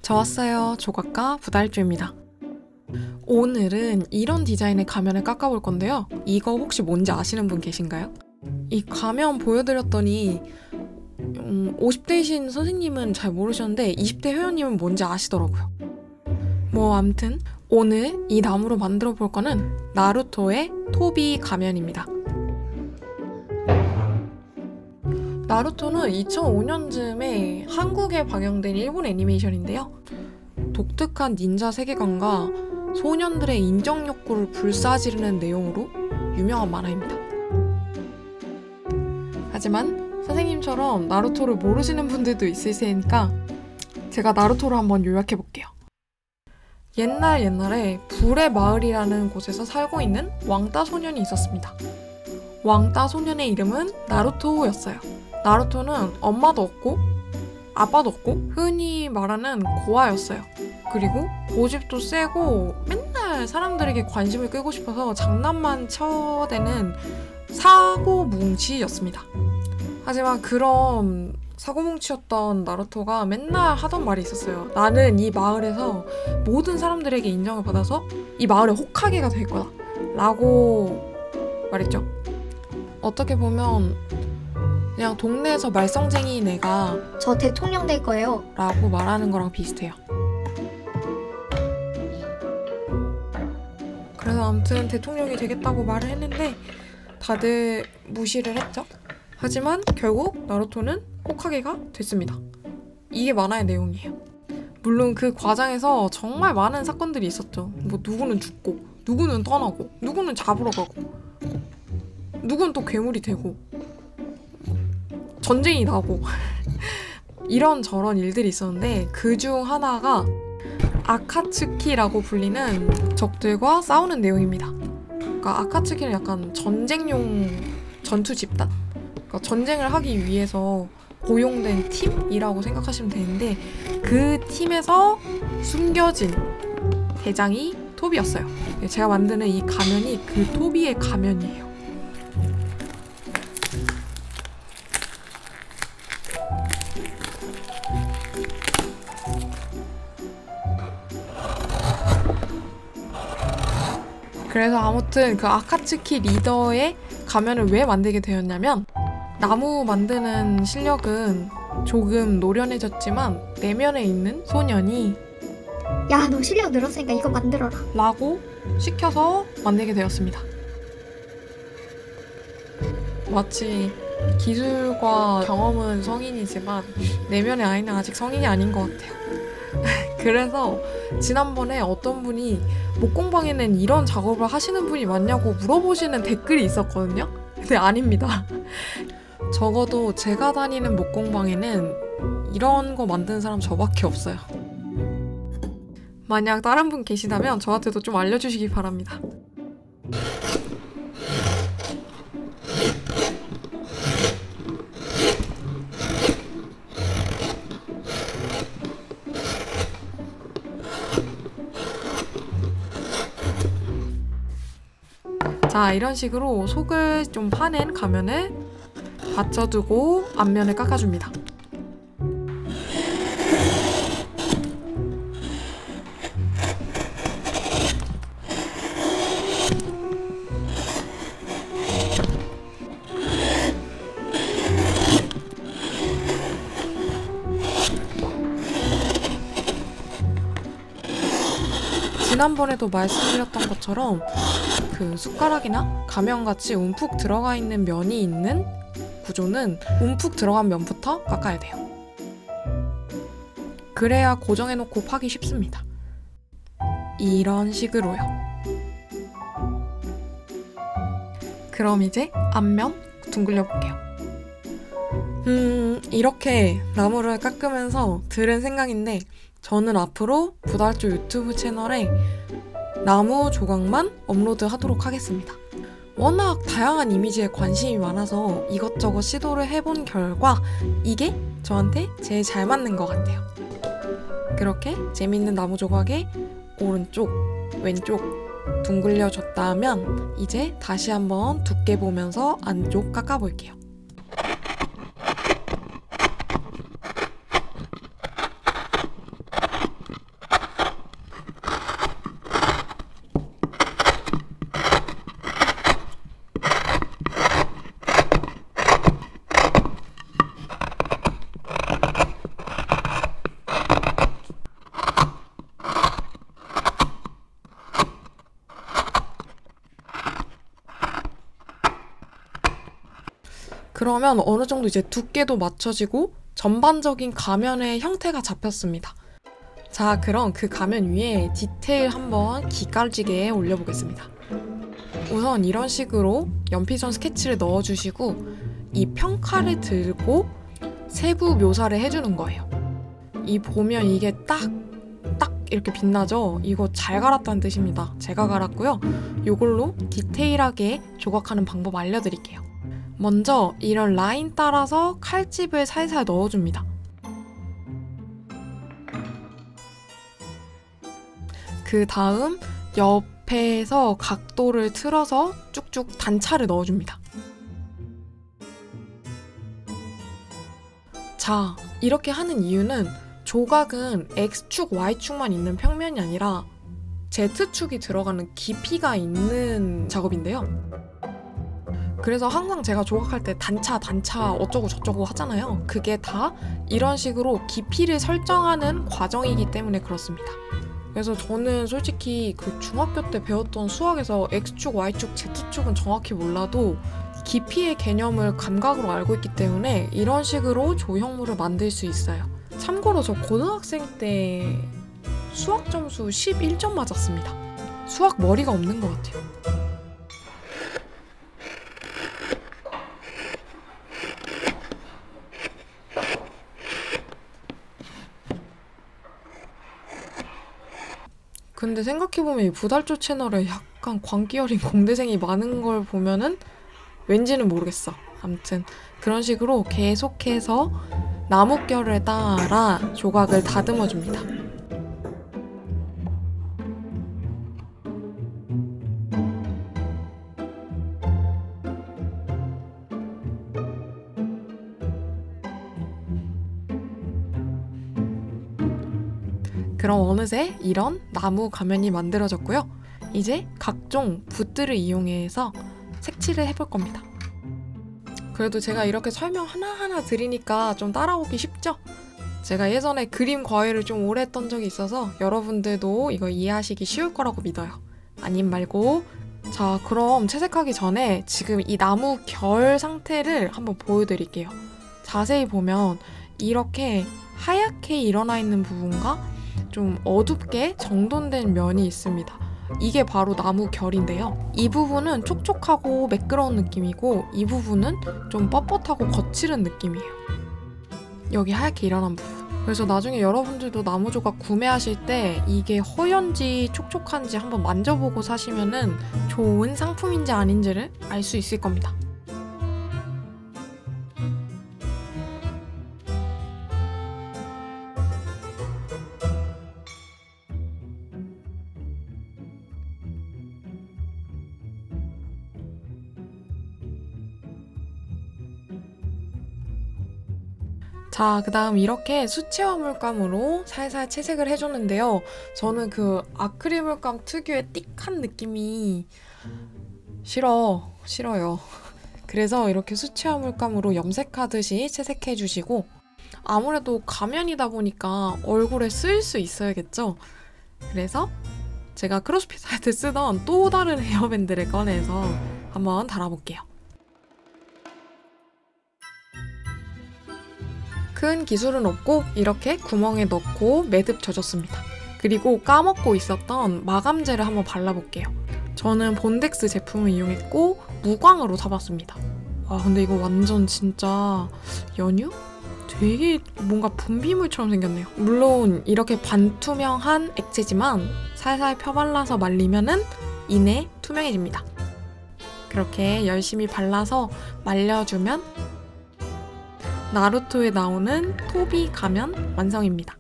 저 왔어요. 조각가 부달주입니다. 오늘은 이런 디자인의 가면을 깎아볼 건데요. 이거 혹시 뭔지 아시는 분 계신가요? 이 가면 보여드렸더니 50대이신 선생님은 잘 모르셨는데 20대 회원님은 뭔지 아시더라고요. 뭐 암튼 오늘 이 나무로 만들어 볼 거는 나루토의 토비 가면입니다. 나루토는 2005년쯤에 한국에 방영된 일본 애니메이션인데요. 독특한 닌자 세계관과 소년들의 인정 욕구를 불사지르는 내용으로 유명한 만화입니다. 하지만 선생님처럼 나루토를 모르시는 분들도 있을 테니까 제가 나루토를 한번 요약해볼게요. 옛날에 불의 마을이라는 곳에서 살고 있는 왕따 소년이 있었습니다. 왕따 소년의 이름은 나루토였어요. 나루토는 엄마도 없고 아빠도 없고 흔히 말하는 고아였어요. 그리고 고집도 세고 맨날 사람들에게 관심을 끌고 싶어서 장난만 쳐대는 사고뭉치였습니다. 하지만 그런 사고뭉치였던 나루토가 맨날 하던 말이 있었어요. 나는 이 마을에서 모든 사람들에게 인정을 받아서 이 마을의 호카게가 될 거다 라고 말했죠. 어떻게 보면 그냥 동네에서 말썽쟁이인 애가 저 대통령 될 거예요 라고 말하는 거랑 비슷해요. 그래서 아무튼 대통령이 되겠다고 말을 했는데 다들 무시를 했죠. 하지만 결국 나루토는 호카게가 됐습니다. 이게 만화의 내용이에요. 물론 그 과정에서 정말 많은 사건들이 있었죠. 뭐 누구는 죽고 누구는 떠나고 누구는 잡으러 가고 누구는 또 괴물이 되고 전쟁이 나고 이런저런 일들이 있었는데 그중 하나가 아카츠키라고 불리는 적들과 싸우는 내용입니다. 그러니까 아카츠키는 약간 전쟁용 전투 집단? 그러니까 전쟁을 하기 위해서 고용된 팀이라고 생각하시면 되는데 그 팀에서 숨겨진 대장이 토비였어요. 제가 만드는 이 가면이 그 토비의 가면이에요. 그래서 아무튼 그 아카츠키 리더의 가면을 왜 만들게 되었냐면 나무 만드는 실력은 조금 노련해졌지만 내면에 있는 소년이 야, 너 실력 늘었으니까 이거 만들어라 라고 시켜서 만들게 되었습니다. 마치 기술과 경험은 성인이지만 내면의 아이는 아직 성인이 아닌 것 같아요. 그래서 지난번에 어떤 분이 목공방에는 이런 작업을 하시는 분이 많냐고 물어보시는 댓글이 있었거든요. 근데 아닙니다. 적어도 제가 다니는 목공방에는 이런 거 만드는 사람 저밖에 없어요. 만약 다른 분 계시다면 저한테도 좀 알려주시기 바랍니다. 자, 이런 식으로 속을 좀 파낸 가면을 받쳐두고 앞면을 깎아줍니다. 지난번에도 말씀드렸던 것처럼 그 숟가락이나 가면같이 움푹 들어가 있는 면이 있는 구조는 움푹 들어간 면부터 깎아야 돼요. 그래야 고정해놓고 파기 쉽습니다. 이런 식으로요. 그럼 이제 앞면 둥글려 볼게요. 이렇게 나무를 깎으면서 들은 생각인데 저는 앞으로 부달조 유튜브 채널에 나무 조각만 업로드하도록 하겠습니다. 워낙 다양한 이미지에 관심이 많아서 이것저것 시도를 해본 결과 이게 저한테 제일 잘 맞는 것 같아요. 그렇게 재밌는 나무 조각에 오른쪽, 왼쪽 둥글려줬다면 이제 다시 한번 두께 보면서 안쪽 깎아볼게요. 그러면 어느 정도 이제 두께도 맞춰지고 전반적인 가면의 형태가 잡혔습니다. 자, 그럼 그 가면 위에 디테일 한번 기깔지게 올려보겠습니다. 우선 이런 식으로 연필선 스케치를 넣어주시고 이 평칼을 들고 세부 묘사를 해주는 거예요. 이 보면 이게 딱 이렇게 빛나죠? 이거 잘 갈았다는 뜻입니다. 제가 갈았고요. 이걸로 디테일하게 조각하는 방법 알려드릴게요. 먼저 이런 라인 따라서 칼집을 살살 넣어줍니다. 그 다음 옆에서 각도를 틀어서 쭉쭉 단차를 넣어줍니다. 자, 이렇게 하는 이유는 조각은 X축, Y축만 있는 평면이 아니라 Z축이 들어가는 깊이가 있는 작업인데요. 그래서 항상 제가 조각할 때 단차 어쩌고 저쩌고 하잖아요. 그게 다 이런 식으로 깊이를 설정하는 과정이기 때문에 그렇습니다. 그래서 저는 솔직히 그 중학교 때 배웠던 수학에서 X축, Y축, Z축은 정확히 몰라도 깊이의 개념을 감각으로 알고 있기 때문에 이런 식으로 조형물을 만들 수 있어요. 참고로 저 고등학생 때 수학 점수 11점 맞았습니다. 수학 머리가 없는 것 같아요. 근데 생각해보면 이 부달조 채널에 약간 광기 어린 공대생이 많은 걸 보면은 왠지는 모르겠어. 아무튼 그런 식으로 계속해서 나뭇결을 따라 조각을 다듬어줍니다. 그럼 어느새 이런 나무 가면이 만들어졌고요. 이제 각종 붓들을 이용해서 색칠을 해볼 겁니다. 그래도 제가 이렇게 설명 하나하나 드리니까 좀 따라오기 쉽죠? 제가 예전에 그림 과외를 좀 오래 했던 적이 있어서 여러분들도 이거 이해하시기 쉬울 거라고 믿어요. 아님 말고. 자, 그럼 채색하기 전에 지금 이 나무 결 상태를 한번 보여드릴게요. 자세히 보면 이렇게 하얗게 일어나 있는 부분과 좀 어둡게 정돈된 면이 있습니다. 이게 바로 나무 결인데요. 이 부분은 촉촉하고 매끄러운 느낌이고 이 부분은 좀 뻣뻣하고 거칠은 느낌이에요. 여기 하얗게 일어난 부분. 그래서 나중에 여러분들도 나무 조각 구매하실 때 이게 허연지 촉촉한지 한번 만져보고 사시면은 좋은 상품인지 아닌지를 알 수 있을 겁니다. 자, 그 다음 이렇게 수채화 물감으로 살살 채색을 해줬는데요. 저는 그 아크릴 물감 특유의 띡한 느낌이 싫어요. 그래서 이렇게 수채화 물감으로 염색하듯이 채색해주시고, 아무래도 가면이다 보니까 얼굴에 쓰일 수 있어야겠죠? 그래서 제가 크로스핏 할 때 쓰던 또 다른 헤어밴드를 꺼내서 한번 달아볼게요. 큰 기술은 없고 이렇게 구멍에 넣고 매듭 져줬습니다. 그리고 까먹고 있었던 마감제를 한번 발라볼게요. 저는 본덱스 제품을 이용했고 무광으로 잡았습니다. 아, 근데 이거 완전 진짜 연유? 되게 뭔가 분비물처럼 생겼네요. 물론 이렇게 반투명한 액체지만 살살 펴발라서 말리면은 이내 투명해집니다. 그렇게 열심히 발라서 말려주면 나루토에 나오는 토비 가면 완성입니다.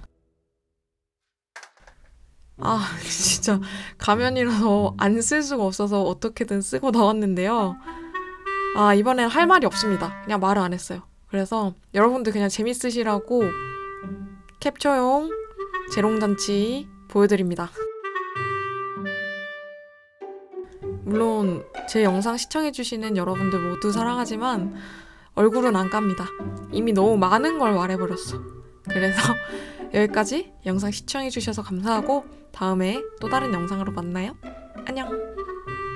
아, 진짜 가면이라서 안 쓸 수가 없어서 어떻게든 쓰고 나왔는데요. 아, 이번엔 할 말이 없습니다. 그냥 말을 안 했어요. 그래서 여러분들 그냥 재밌으시라고 캡처용 재롱잔치 보여드립니다. 물론 제 영상 시청해주시는 여러분들 모두 사랑하지만 얼굴은 안 깝니다. 이미 너무 많은 걸 말해버렸어. 그래서 여기까지 영상 시청해주셔서 감사하고 다음에 또 다른 영상으로 만나요. 안녕.